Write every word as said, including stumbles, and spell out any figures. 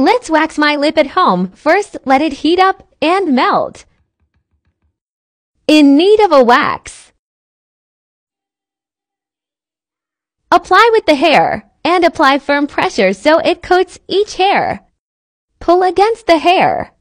Let's wax my lip at home. First, let it heat up and melt. In need of a wax. Apply with the hair and apply firm pressure so it coats each hair. Pull against the hair.